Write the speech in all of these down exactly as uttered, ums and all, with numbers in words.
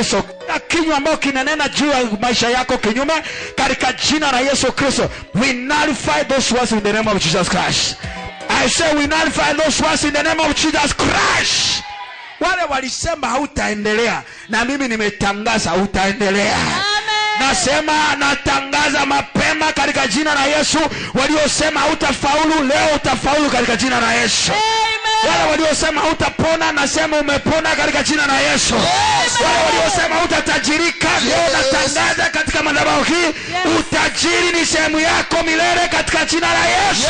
Kristo. Kila kinywa ambao kinanena juu ya maisha yako kinyume, katika jina la Yesu Kristo, we nullify those words in the name of Jesus Christ. I say we nullify those words in the name of Jesus Christ. Wale walisema hautaendelea, na mimi nimetangaza hautaendelea. Nasema natangaza mapema katika jina la Yesu. Waliosema hautafaulu, leo utafaulu katika jina la Yesu. Wale waliosema hutapona, nasema umepona katika jina la Yesu. Wale waliosema hutatajirika, leo natangaza katika madhabahu hii, utajiri ni sehemu yako milele katika jina la Yesu.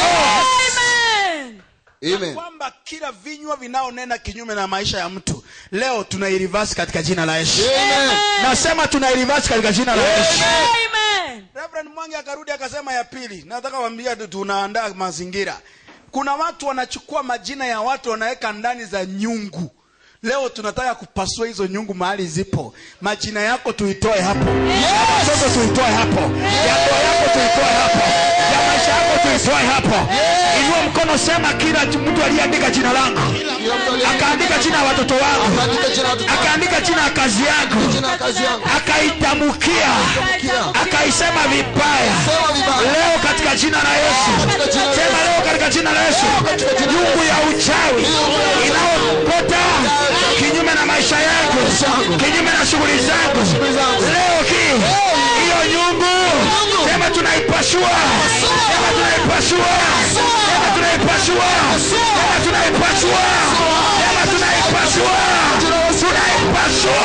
Amen. Kwamba kila vinywa vinaonena kinyume na maisha ya mtu, leo tunairiverse katika jina la Yesu. Amen. Nasema tunairiverse katika jina la Yesu. Amen. Reverend Mwangi akarudi akasema ya pili, nataka waambia tunaandaa mazingira. Kuna watu wanachukua majina ya watu wanaweka ndani za nyungu. Leo tunataka kupasua hizo nyungu mahali zipo. Majina yako tuitoe hapo. Yes. Sote tuitoe hapo. Ya ndoa yako tuitoe hapo. Ya maisha yako tuitoe hapo. Yes. Inua mkono, sema kila mtu aliandika jina langu, akaandika jina la watoto wangu, akaandika jina la kazi yangu, akaitamkia, akaisema vibaya, leo katika jina la Yesu. Sema leo katika jina la Yesu, nyungu ya uchawi inaopota kinyume na maisha yangu, kinyume na shughuli zangu, leo hii hiyo nyungu, sema tunaipasua, sema tunaipasua, sema tunaipasua, sema tunaipasua, sema tunaipasua, tunaipasua.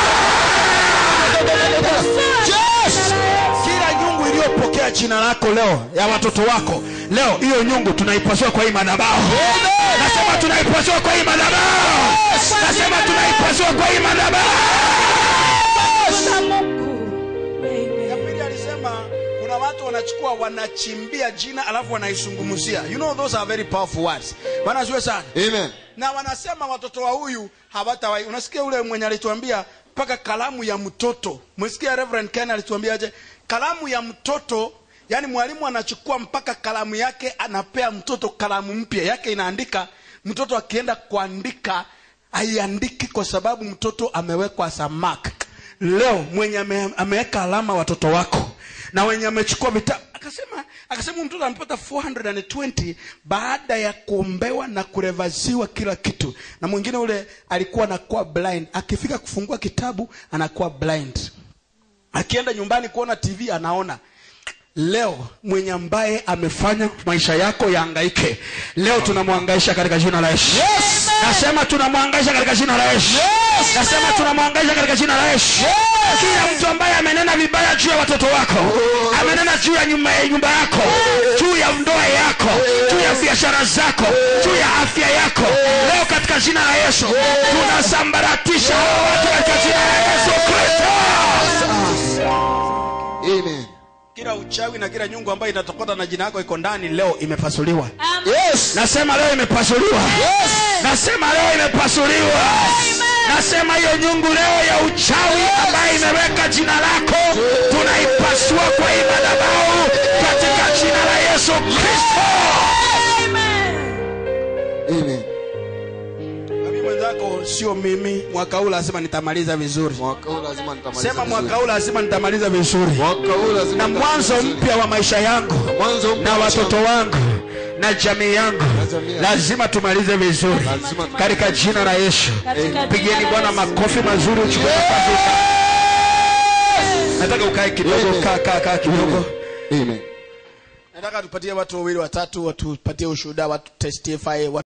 Kila nyungu iliyopokea jina lako leo, ya watoto wako, leo hiyo nyungu tunaipasua kwa hii madhabahu. Nasema tunaipasua kwa hii madhabahu. Nasema tunaipasua kwa hii madhabahu. Ya pili alisema kuna watu wanachukua wanachimbia jina alafu wanaisungumzia. You know those are very powerful words. Bwana asifiwe sana. Amen. Na wanasema watoto wa huyu hawatawahi. Unasikia ule mwenye alituambia paka kalamu ya mtoto. Mwesikia Reverend Ken alituambia aje? Kalamu ya mtoto, yani mwalimu anachukua mpaka kalamu yake anapea mtoto kalamu mpya yake inaandika. Mtoto akienda kuandika haiandiki kwa sababu mtoto amewekwa as a mark. Leo mwenye ameweka alama watoto wako na wenye amechukua vitabu, akasema akasema mtoto amepata four hundred twenty baada ya kuombewa na kurevaziwa kila kitu. Na mwingine ule alikuwa anakuwa blind, akifika kufungua kitabu anakuwa blind, akienda nyumbani kuona T V anaona. Leo mwenye ambaye amefanya maisha yako yahangaike, leo tunamhangaisha katika jina la Yesu. Yes. Nasema tunamhangaisha katika jina la Yesu. Yes. Nasema tunamhangaisha katika jina la Yesu. Yes. Kila mtu ambaye amenena vibaya juu ya watoto wako, amenena juu ya nyumba ya nyumba yako, juu ya ndoa yako, juu ya biashara zako, juu ya afya yako, leo katika jina la Yesu tunasambaratisha watu katika jina la Yesu Kristo. Amen. Kila uchawi na kila nyungu ambayo inatokota na jina lako iko ndani leo imepasuliwa. Yes. Nasema leo imepasuliwa. Yes. Nasema leo imepasuliwa. Amen. Nasema hiyo nyungu leo ya uchawi ambayo imeweka jina lako, tunaipasua kwa hii madhabahu katika jina la Yesu Kristo. Amen. Amen. Mimi mwenzako sio mimi, mwaka huu lazima nitamaliza vizuri. Mwaka huu lazima nitamaliza. Sema mwaka huu lazima nitamaliza vizuri. Mwaka huu lazima. Na mwanzo mpya wa maisha yangu, na watoto wangu, na jamii yangu, lazima tumalize vizuri katika jina la Yesu. Pigeni Bwana makofi mazuri, uchukue nafasi. Nataka ukae kidogo, kaa kaa kaa kidogo. Amen. Nataka tupatie watu wawili watatu watupatie ushuhuda, watu testify.